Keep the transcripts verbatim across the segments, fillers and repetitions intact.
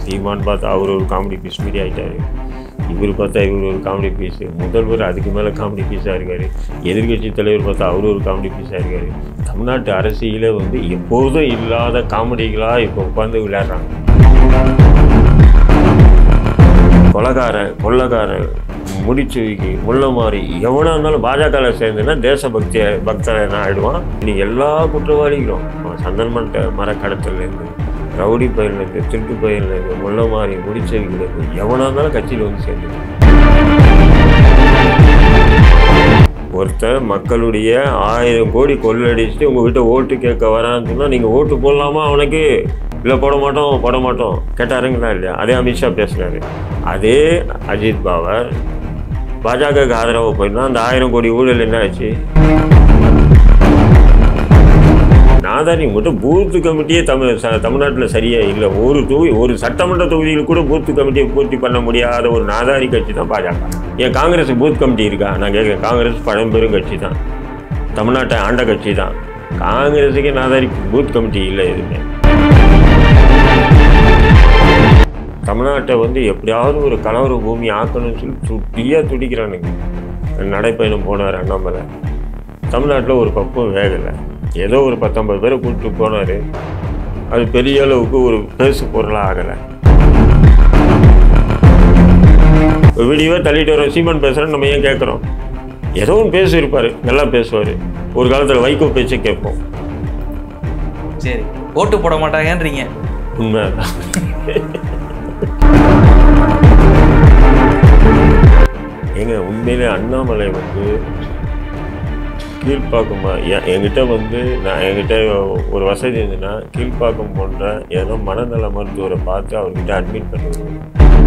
சீமான் பார்த்தா அவர் ஒரு comedy piece மாரி ஆகிட்டார். இவர் பார்த்தா இவர் ஒரு காமெடி பீஸு. முதல்வர் அதுக்கு மேலே காமெடி பீஸாக இருக்கார். எதிர்கட்சி தலைவர் பார்த்தா அவர் ஒரு காமெடி பீஸாக இருக்கார். தமிழ்நாட்டு அரசியலே வந்து எப்போதும் இல்லாத காமெடிகளாக இப்போ உட்காந்து விளையாடுறாங்க. கொலகாரன் கொள்ளக்காரன் முடிச்சுவிக்கு முள்ள மாதிரி எவனாக இருந்தாலும் பாஜகவில் சேர்ந்துன்னா தேசபக்திய பக்தன் ஆகிடுவான். இன்னைக்கு எல்லா குற்றவாளிகளும் சந்தன்மன்ட்ட மரக்கடத்துலேருந்து ரவுடி பயிர்லேருந்து திருட்டு பயிர்லேருந்து முள்ள மாதிரி முடிச்சவிலேருந்து எவனாக இருந்தாலும் கட்சியில் வந்து சேர்ந்து ஒருத்தர் மக்களுடைய ஆயிரம் கோடி கொள்ளடிச்சுட்டு உங்கள்கிட்ட ஓட்டு கேட்க வரான்னு சொன்னால் நீங்கள் ஓட்டு போடலாமா அவனுக்கு? இல்லை போட மாட்டோம் போட மாட்டோம் கேட்டாருங்களா இல்லையா? அதே அமித்ஷா பேசினார். அதே அஜித் பவர் பாஜகவுக்கு ஆதரவாக போயிருந்தா அந்த ஆயிரம் கோடி ஊழல் என்ன ஆச்சு? நாதாரி மட்டும் பூத்து கமிட்டியே தமிழ் தமிழ்நாட்டில் சரியாக இல்லை. ஒரு தொகுதி ஒரு சட்டமன்ற தொகுதியில் கூட பூத்து கமிட்டியை பூர்த்தி பண்ண முடியாத ஒரு நாதாரி கட்சி தான் பாஜக. ஏன் காங்கிரஸ் பூத் கமிட்டி இருக்கா? நான் கேட்குறேன். காங்கிரஸ் பழம்பெரும் கட்சி தான், தமிழ்நாட்டை ஆண்ட கட்சி தான். காங்கிரஸுக்கே நாதாரி பூத் கமிட்டி இல்லை எதுவுமே. தமிழ்நாட்டை வந்து எப்படியாவது ஒரு கலவர பூமி ஆக்கணும்னு சொல்லி சுட்டியாக துடிக்கிறானுங்க. நடைப்பயணம் போனார் அண்ணாமலை. தமிழ்நாட்டில் ஒரு பக்கம் வேகலை. ஏதோ ஒரு பத்தொம்பது பேரை கூப்பிட்டு போனார். அது பெரிய அளவுக்கு ஒரு பேசு பொருளாக ஆகலை. வீடியோவை தள்ளிட்டு வரோம். சீமான் பேசுகிறேன்னு நம்ம ஏன் கேட்குறோம்? ஏதோ ஒன்று பேசியிருப்பார், நல்லா பேசுவார். ஒரு காலத்தில் வைகோ பேச்சை கேட்போம். சரி, ஓட்டு போட மாட்டாங்கன்றீங்க. உண்மைதான். ஏங்க உண்மையிலே அண்ணாமலை வந்து கீழ்ப்பாக்கமா என்கிட்ட வந்து நான் என்கிட்ட ஒரு வசதி இருந்துன்னா கீழ்ப்பாக்கம் போன்ற ஏதோ மனநல மருத்துவரை பார்த்து அவர்கிட்ட அட்மிட் பண்ணுவேன்.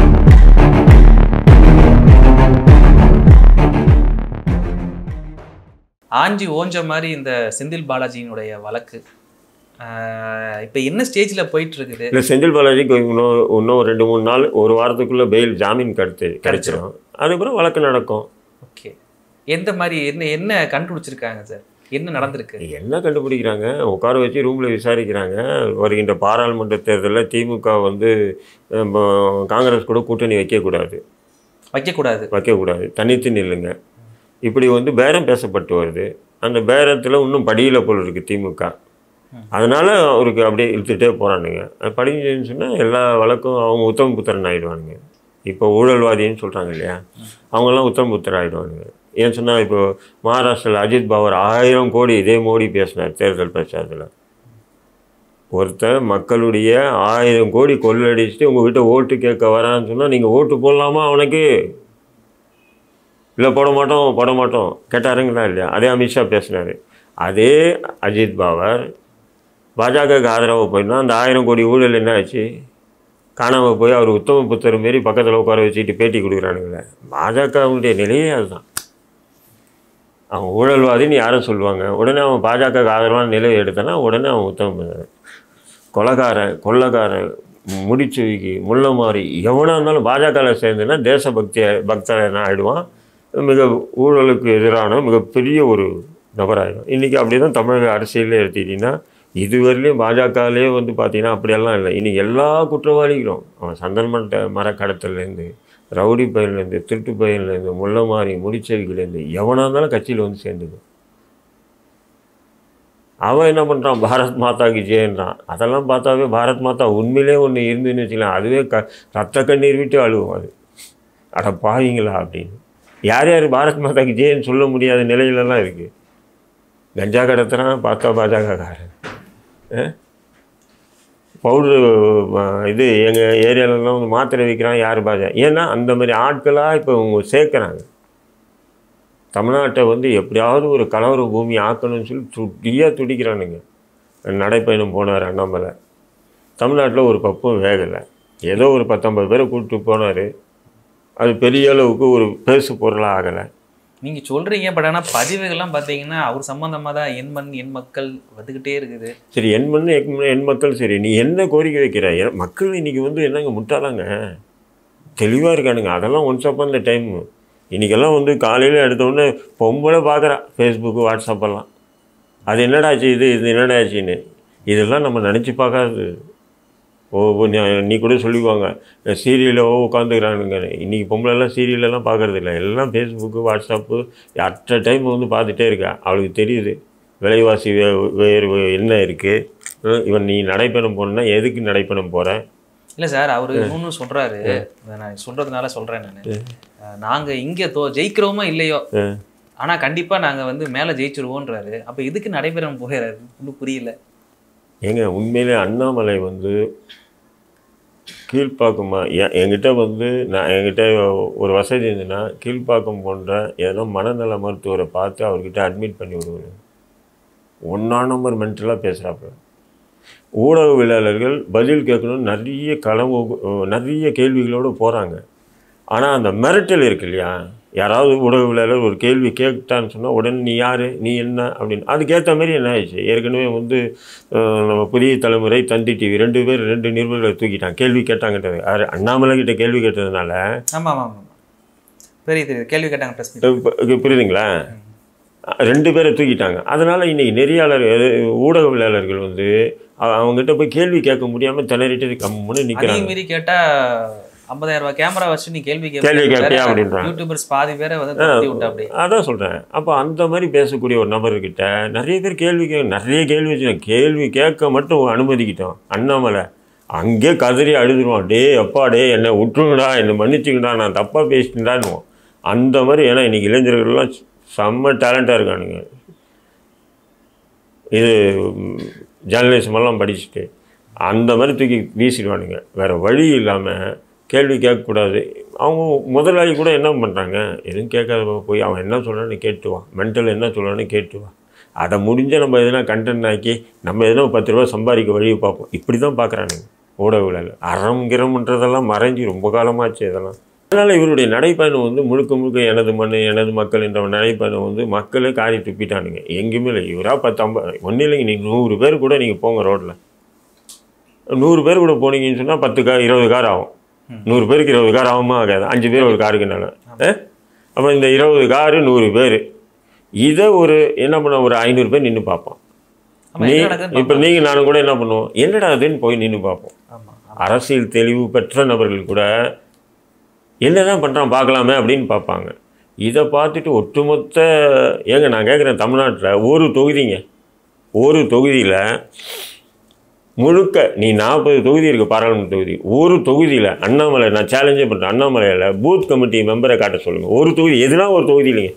ஆஞ்சி ஓஞ்ச மாதிரி இந்த செந்தில் பாலாஜியினுடைய வழக்கு இப்போ என்ன ஸ்டேஜில் போயிட்டு இருக்குது? இல்லை, செந்தில் பாலாஜிக்கு இன்னும் இன்னும் ரெண்டு மூணு நாள் ஒரு வாரத்துக்குள்ளே பெயில் ஜாமீன் கிடைச்சி கிடைச்சிடும். அதுக்கப்புறம் வழக்கு நடக்கும். ஓகே, எந்த மாதிரி என்ன என்ன கண்டுபிடிச்சிருக்காங்க சார்? என்ன நடந்திருக்கு? என்ன கண்டுபிடிக்கிறாங்க? உட்கார வச்சு ரூமில் விசாரிக்கிறாங்க. வருகின்ற பாராளுமன்ற தேர்தலில் திமுக வந்து காங்கிரஸ் கூட கூட்டணி வைக்கக்கூடாது வைக்கக்கூடாது வைக்கக்கூடாது தனித்து நில்லுங்க. இப்படி வந்து பேரம் பேசப்பட்டு வருது. அந்த பேரத்தில் இன்னும் படியில் போல் இருக்குது திமுக. அதனால் அவருக்கு அப்படியே இழுத்துட்டே போகிறானுங்க. அது படிஞ்சுன்னு சொன்னால் எல்லா வழக்கும் அவங்க உத்தம புத்திரன் ஆகிடுவானுங்க. இப்போ ஊழல்வாதின்னு சொல்கிறாங்க இல்லையா, அவங்கெல்லாம் உத்தம புத்திரன் ஆகிடுவானுங்க. ஏன்னு சொன்னால் இப்போ மகாராஷ்டிராவில் அஜித் பவர் ஆயிரம் கோடி இதே மோடி பேசினார் தேர்தல் பிரச்சாரத்தில். ஒருத்தர் மக்களுடைய ஆயிரம் கோடி கொள்ளடிச்சுட்டு உங்கள்கிட்ட ஓட்டு கேட்க வரான்னு சொன்னால் நீங்கள் ஓட்டு போடலாமா அவனுக்கு? இல்லை போட மாட்டோம் போட மாட்டோம் கேட்டாருங்களா இல்லையா? அதே அமித்ஷா பேசினார். அதே அஜித் பவர் பாஜகவுக்கு ஆதரவாக போயிருந்தா அந்த ஆயிரம் கோடி ஊழல் என்ன ஆச்சு? காணாமல் போய் அவர் உத்தம புத்தர் மாரி பக்கத்தில் உட்கார வச்சுக்கிட்டு பேட்டி கொடுக்குறானுங்களே. பாஜகவுடைய நிலையே அதுதான். அவன் ஊழல்வாதின்னு யாரும் சொல்லுவாங்க. உடனே அவன் பாஜகவுக்கு ஆதரவான நிலையை எடுத்தானா உடனே அவன் உத்தம புத்தர். கொலகாரன் கொள்ளக்காரன் முடிச்சுவிக்கு முள்ள மாதிரி எவனாக இருந்தாலும் பாஜகவில் சேர்ந்துன்னா தேசபக்திய பக்தன் ஆகிடுவான். மிக ஊழலுக்கு எதிரான மிகப்பெரிய ஒரு நபராகிடும். இன்றைக்கி அப்படி தான் தமிழக அரசியலில் எடுத்துக்கிட்டிங்கன்னா இதுவரையிலையும் பாஜகவிலே வந்து பார்த்திங்கன்னா அப்படியெல்லாம் இல்லை. இன்றைக்கி எல்லா குற்றவாளிகளும் அவன் சந்தன்மன்ட்ட மரக்கடத்துலேருந்து ரவுடி பயிர்லேருந்து திருட்டு பயிர்லேருந்து முள்ள மாதிரி முடிச்சவிலேருந்து எவனாக இருந்தாலும் கட்சியில் வந்து சேர்ந்துக்கும். அவன் என்ன பண்ணுறான்? பாரத் மாதாக்கு ஜெயன்றான். அதெல்லாம் பார்த்தாவே பாரத் மாதா உண்மையிலே ஒன்று இருந்துன்னு வச்சுக்கலாம். அதுவே க ரத்த கண்ணீர் விட்டு அழுவும். அது அட பாவீங்களா அப்படின்னு. யார் யார் பாரத் மாதாக்கு ஜெயன்னு சொல்ல முடியாத நிலையிலலாம் இருக்குது. கஞ்சா கடத்துறான் பார்த்தா பாஜகக்காரன். பவுட்ரு இது எங்கள் ஏரியாவிலலாம் வந்து மாத்திரை விற்கிறான் யார் பாஜக. ஏன்னா அந்த மாதிரி ஆட்களாக இப்போ அவங்க சேர்க்குறாங்க. தமிழ்நாட்டை வந்து எப்படியாவது ஒரு கலவர பூமி ஆக்கணும்னு சொல்லி துடியாக துடிக்கிறானுங்க. நடைப்பயணம் போனார் அண்ணாமலை. தமிழ்நாட்டில் ஒரு பக்கம் வேகலை. ஏதோ ஒரு பத்தொம்பது பேரை கூப்பிட்டு போனார். அது பெரிய அளவுக்கு ஒரு பேசு பொருளாக ஆகலை. நீங்கள் சொல்கிறீங்க, பட் ஆனால் பதிவுகள்லாம் பார்த்தீங்கன்னா அவர் சம்மந்தமாக தான் எண் மண் எண் மக்கள் வந்துக்கிட்டே இருக்குது. சரி, எண் மண் எண் மக்கள் சரி, நீ என்ன கோரிக்கை வைக்கிற? மக்கள் இன்றைக்கி வந்து என்னங்க முட்டாளாங்க, தெளிவாக இருக்கானுங்க. அதெல்லாம் ஒன்ஸ் அப் அந்த டைம். இன்றைக்கெல்லாம் வந்து காலையில் எடுத்தோடனே பொம்பளை பார்க்குறா ஃபேஸ்புக்கு வாட்ஸ்அப்பெல்லாம். அது என்னடாச்சு இது இது என்னடாச்சுன்னு இதெல்லாம் நம்ம நினச்சி பார்க்காது. ஓ நீ கூட சொல்லிக்குவாங்க சீரியலோ உட்காந்துக்கிறானுங்க. இன்றைக்கி பொம்பளைலாம் சீரியலெல்லாம் பார்க்குறது இல்லை, எல்லாம் ஃபேஸ்புக்கு வாட்ஸ்அப்பு அட் டைம் வந்து பார்த்துட்டே இருக்கா. அவளுக்கு தெரியுது விலைவாசி வே வேறு என்ன இருக்குது. இவன் நீ நடைப்பயணம் போகணுன்னா எதுக்கு நடைப்பயணம் போகிற? இல்லை சார், அவர் இன்னொன்று சொல்கிறாரு, நான் சொல்கிறதுனால சொல்கிறேன். நான் நாங்கள் இங்கே தோ ஜெயிக்கிறோமோ இல்லையோ, ஆனால் கண்டிப்பாக நாங்கள் வந்து மேலே ஜெயிச்சிருவோன்றாரு. அப்போ எதுக்கு நடைபெறம் போகிறாரு ஒன்றும் புரியல. ஏங்க உண்மையிலே அண்ணாமலை வந்து கீழ்ப்பாக்கமா என்கிட்ட வந்து நான் என்கிட்ட ஒரு வசதி இருந்துன்னா கீழ்ப்பாக்கம் போன்ற ஏதோ மனநல மருத்துவரை பார்த்து அவர்கிட்ட அட்மிட் பண்ணி விடுவேன். ஒன்றா நம்பர் மென்டலாக பேசுகிறாப்புல. ஊடகவியலாளர்கள் பதில் கேட்கணும்னு நிறைய களவு நிறைய கேள்விகளோடு போகிறாங்க. ஆனால் அந்த மிரட்டல் இருக்கு இல்லையா, யாராவது ஊடகவியலாளர் ஒரு கேள்வி கேட்டான்னு சொன்னால் உடனே நீ யார், நீ என்ன அப்படின்னு. அதுக்கேற்ற மாதிரி என்ன ஆயிடுச்சு, ஏற்கனவே வந்து நம்ம புதிய தலைமுறை, தந்தி டிவி ரெண்டு பேர் ரெண்டு நிருபர்களை தூக்கிட்டாங்க கேள்வி கேட்டாங்கன்றது. யார்? அண்ணாமலை கிட்ட கேள்வி கேட்டதுனால. ஆமாம் ஆமாம் புரியுது, கேள்வி கேட்டாங்க. புரியுதுங்களா? ரெண்டு பேரை தூக்கிட்டாங்க. அதனால் இன்றைக்கி நெறியாளர் ஊடகவியலாளர்கள் வந்து அவங்ககிட்ட போய் கேள்வி கேட்க முடியாமல் திணறிட்டு கம்முன்னு நிற்கிறாங்க. மீறி கேட்டால் ஐம்பதாயிரம் ரூபாய் கேமரா வச்சு நீ கேள்வி கேள்வி கேட்பியா அப்படின்றாங்க. யூடியூபர்ஸ் பாதி பேரை வந்து அதான் சொல்கிறேன். அப்போ அந்த மாதிரி பேசக்கூடிய ஒரு நபர்கிட்ட நிறைய பேர் கேள்வி கே நிறைய கேள்வி வச்சு கேள்வி கேட்க மட்டும் அனுமதிக்கிட்டோம். அண்ணாமலை அங்கே கதறி அழுதுருவான், டே அப்பா டே என்னை விட்டுருங்கடா, என்னை மன்னிச்சுங்கடா, நான் தப்பாக பேசிட்டுடான்னுவோம். அந்த மாதிரி. ஏன்னா இன்றைக்கி இளைஞர்கள்லாம் செம்ம டேலண்ட்டாக இருக்கானுங்க. இது ஜேர்னலிசமெல்லாம் படிச்சுட்டு அந்த மாதிரி தூக்கி வீசிடுவானுங்க. வேறு வழி இல்லாமல் கேள்வி கேட்கக்கூடாது. அவங்க முதலாளி கூட என்ன பண்ணுறாங்க, எதுவும் கேட்காத போய் அவன் என்ன சொல்கிறான்னு கேட்டுவான், மென்டல் என்ன சொல்கிறான்னு கேட்டுவான். அதை முடிஞ்சால் நம்ம எதுனா கண்டென்ட் ஆக்கி நம்ம எதுனா பத்து ரூபா சம்பாதிக்க வழியை பார்ப்போம். இப்படி தான் பார்க்குறானுங்க ஊடகவியலாளர். அறம் கிரம்ன்றதெல்லாம் மறைஞ்சி ரொம்ப காலமாச்சு இதெல்லாம். அதனால் இவருடைய நடைப்பயணம் வந்து முழுக்க முழுக்க எனது மண் எனது மக்கள் என்ற நடைப்பயணம் வந்து மக்களே காரி துப்பிட்டானுங்க. எங்கேயுமே இல்லை. இவராக பத்து ஐம்பது ஒன்றும் இல்லைங்க, நீங்கள் நூறு பேர் கூட நீங்கள் போங்க ரோட்டில், நூறு பேர் கூட போனீங்கன்னு சொன்னால் பத்து கார் இருபது கார் ஆகும். நூறு பேருக்கு இருபது கார் ஆகுமா ஆகாது? அஞ்சு பேர் ஒரு காருக்குனால. அப்போ இந்த இருபது காரு நூறு பேர் இதை ஒரு என்ன பண்ண ஒரு ஐநூறு பேர் நின்று பார்ப்போம். நீ இப்போ நீங்கள் நானும் கூட என்ன பண்ணுவோம், என்னடா அதுன்னு போய் நின்று பார்ப்போம். அரசியல் தெளிவு பெற்ற நபர்கள் கூட என்ன தான் பண்ணுறான் பார்க்கலாமே அப்படின்னு பார்ப்பாங்க. இதை பார்த்துட்டு ஒட்டுமொத்த ஏங்க நான் கேட்குறேன், தமிழ்நாட்டில் ஒரு தொகுதிங்க, ஒரு தொகுதியில் முழுக்க நீ நாற்பது தொகுதி இருக்குது பாராளுமன்ற தொகுதி, ஒரு தொகுதியில் அண்ணாமலை நான் சேலஞ்சே பண்ணுறேன், அண்ணாமலையில் பூத் கமிட்டி மெம்பரை காட்ட சொல்லுங்கள். ஒரு தொகுதி எதுனா ஒரு தொகுதி இல்லைங்க,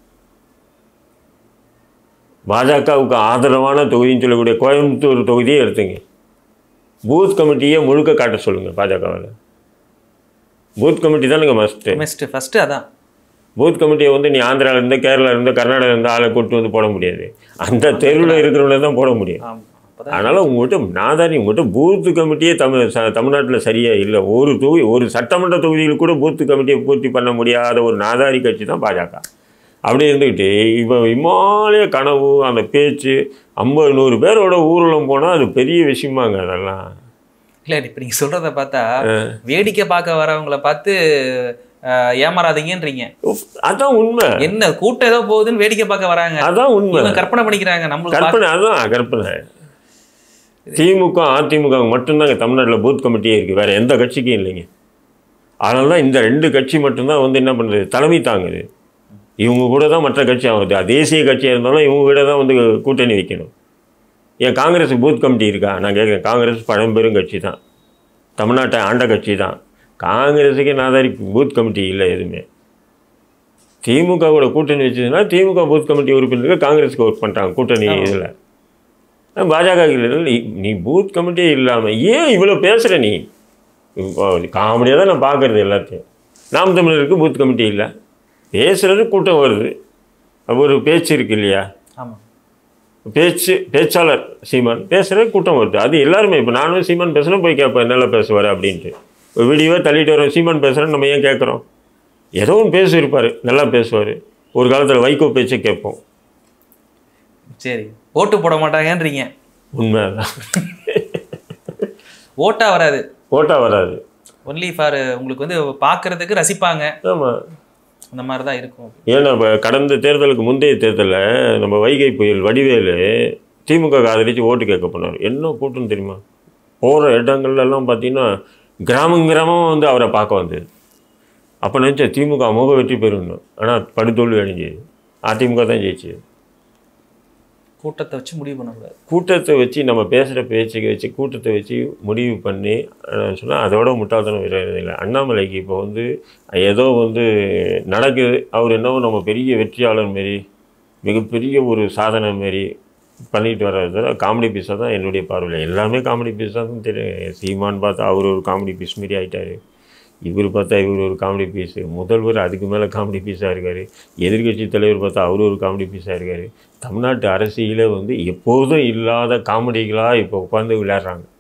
பாஜகவுக்கு ஆதரவான தொகுதின்னு சொல்லக்கூடிய கோயம்புத்தூர் தொகுதியே எடுத்துங்க, பூத் கமிட்டியை முழுக்க காட்ட சொல்லுங்கள். பாஜகவில் பூத் கமிட்டி தான் நீங்கள் மஸ்ட்டு மஸ்ட்டு ஃபஸ்ட்டு அதான். பூத் கமிட்டியை வந்து நீ ஆந்திராவிலேருந்து கேரளாவிலேருந்து கர்நாடகாவிலேருந்து ஆளை கூட்டு வந்து போட முடியாது, அந்த தெருவில் இருக்கிறவங்கள தான் போட முடியும். அதனால் உங்கள்கிட்ட நாதாரி உங்கள்கிட்ட பூத்து கமிட்டியே தமிழ் ச தமிழ்நாட்டில் சரியாக இல்லை. ஒரு தொகுதி ஒரு சட்டமன்ற தொகுதியில் கூட பூத்து கமிட்டியை பூர்த்தி பண்ண முடியாத ஒரு நாதாரி கட்சி தான் பாஜக. அப்படி இருந்துக்கிட்டு இப்போ இமாலய கனவு அந்த பேச்சு ஐம்பது நூறு பேரோட ஊர்வலம் போனால் அது பெரிய விஷயமாங்க. அதெல்லாம் இல்லை, இப்போ நீங்கள் சொல்கிறத பார்த்தா வேடிக்கை பார்க்க வரவங்களை பார்த்து ஏமாறாதீங்கன்றீங்க. அதான் உண்மை. என்ன கூட்டம் ஏதோ போகுதுன்னு வேடிக்கை பார்க்க வராங்க, அதான் உண்மை. கற்பனை பண்ணிக்கிறாங்க நம்மளுக்கு. கற்பனை அதான் கற்பனை. திமுக அதிமுக மட்டும்தாங்க தமிழ்நாட்டில் பூத் கமிட்டியே இருக்குது, வேறு எந்த கட்சிக்கும் இல்லைங்க. அதனால தான் இந்த ரெண்டு கட்சி மட்டும்தான் வந்து என்ன பண்ணுறது, தலைமை தாங்குது. இவங்க கூட தான் மற்ற கட்சி ஆகுது. தேசிய கட்சியாக இருந்தாலும் இவங்க கூட தான் வந்து கூட்டணி வைக்கணும். ஏன் காங்கிரஸுக்கு பூத் கமிட்டி இருக்கா? நான் கேட்குறேன். காங்கிரஸ் பழம்பெரும் கட்சி தான், தமிழ்நாட்டை ஆண்ட கட்சி தான். காங்கிரஸுக்கு நாதாரி பூத் கமிட்டி இல்லை எதுவுமே. திமுக கூட கூட்டணி வச்சதுன்னா திமுக பூத் கமிட்டி உறுப்பினர்கள் காங்கிரஸுக்கு ஒர்க் பண்ணுறாங்க கூட்டணி இதில். பாஜக நீ நீ பூத் கமிட்டியே இல்லாமல் ஏன் இவ்வளோ பேசுகிற? நீ காமெடியாக தான் நான் பார்க்குறது எல்லாத்தையும். நாம் தமிழருக்கு பூத் கமிட்டி இல்லை, பேசுகிறது கூட்டம் வருது, ஒரு பேச்சு இருக்கு இல்லையா, ஆமாம், பேச்சு பேச்சாளர் சீமான் பேசுகிற கூட்டம் வருது. அது எல்லாருமே இப்போ நானும் சீமான் பேசுகிறேன் போய் கேட்பேன் நல்லா பேசுவார் அப்படின்ட்டு. ஒரு வீடியோவை தள்ளிட்டு வரோம், சீமான் பேசுகிறேன்னு நம்ம ஏன் கேட்குறோம்? ஏதோ ஒன்று பேசியிருப்பார், நல்லா பேசுவார். ஒரு காலத்தில் வைகோ பேச்சை கேட்போம். சரி, ஓட்டு போட மாட்டாங்கன்றீங்க. உண்மைதான், ஓட்டா வராது. ஓட்டா வராது, ஒன்லி ஃபார் உங்களுக்கு வந்து பார்க்குறதுக்கு ரசிப்பாங்க. ஆமாம், அந்த மாதிரி தான் இருக்கும். ஏன்னா இப்போ கடந்த தேர்தலுக்கு முந்தைய தேர்தலில் நம்ம வைகை புயல் வடிவேலு திமுக ஆதரித்து ஓட்டு கேட்க போனார். என்ன கூட்டம் தெரியுமா? போகிற இடங்கள்லாம் பார்த்தீங்கன்னா கிராமம் கிராமம் வந்து அவரை பார்க்க வந்தது. அப்போ நினச்சா திமுக அமோக வெற்றி பெறணும். ஆனால் படுதோல்வி அடைஞ்சது. அதிமுக தான் ஜெயிச்சு. கூட்டத்தை வச்சு முடிவு பண்ணக்கூடாது. கூட்டத்தை வச்சு நம்ம பேசுகிற பேச்சுக்கு வச்சு கூட்டத்தை வச்சு முடிவு பண்ணி சொன்னால் அதோட முட்டாள்தனம் வேறு இல்லை. அண்ணாமலைக்கு இப்போ வந்து ஏதோ வந்து நடக்குது, அவர் என்னவோ நம்ம பெரிய வெற்றியாளர் மாரி மிகப்பெரிய ஒரு சாதனை மாரி பண்ணிட்டு வர்றது காமெடி பீஸாக தான் என்னுடைய பார்வையில். எல்லாமே காமெடி பீஸாக தான் தெரியும். சீமான் பார்த்தா அவர் ஒரு காமெடி பீஸ் மாரி ஆகிட்டார். இவர் பார்த்தா இவர் ஒரு காமெடி பீஸு. முதல்வர் அதுக்கு மேலே காமெடி பீஸாக இருக்கார். எதிர்கட்சி தலைவர் பார்த்தா அவர் ஒரு காமெடி பீஸாக இருக்கார். தமிழ்நாட்டு அரசியலே வந்து எப்போதும் இல்லாத காமெடிகளாக இப்போ உட்காந்து விளையாடுறாங்க.